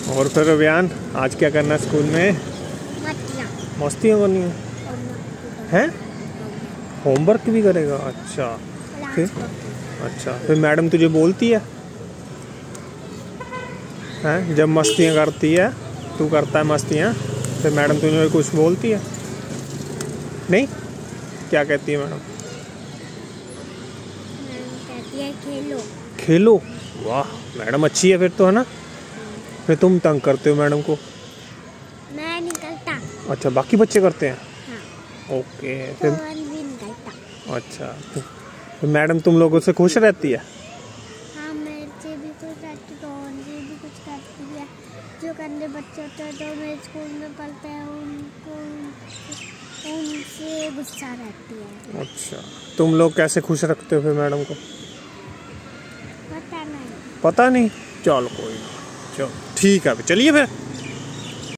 और फिर अभियान आज क्या करना है स्कूल में? मस्तियाँ करनी है? होमवर्क भी करेगा? अच्छा फिर फिर मैडम तुझे बोलती है हैं जब मस्तियाँ करती है, तू करता है मस्तियाँ, फिर मैडम तुझे कुछ बोलती है नहीं? क्या कहती है मैडम? कहती है खेलो। खेलो? वाह मैडम अच्छी है फिर तो, है ना? फिर तुम तंग करते हो मैडम को? मैं नहीं करता। अच्छा बाकी बच्चे करते हैं? हाँ। ओके फिर तो भी नहीं करता। अच्छा तो मैडम तुम लोगों से खुश रहती है? हाँ मेरे से भी कुछ करती, तो उनसे भी कुछ करती है। जो गंदे बच्चे होते हैं जो मेरे स्कूल में पढ़ते हैं उनको उनसे गुस्सा रहती है। अच्छा तुम लोग कैसे खुश रखते हो फिर मैडम को? पता नहीं। पता नहीं? चलो कोई नहीं, चलो ठीक है चलिए फिर।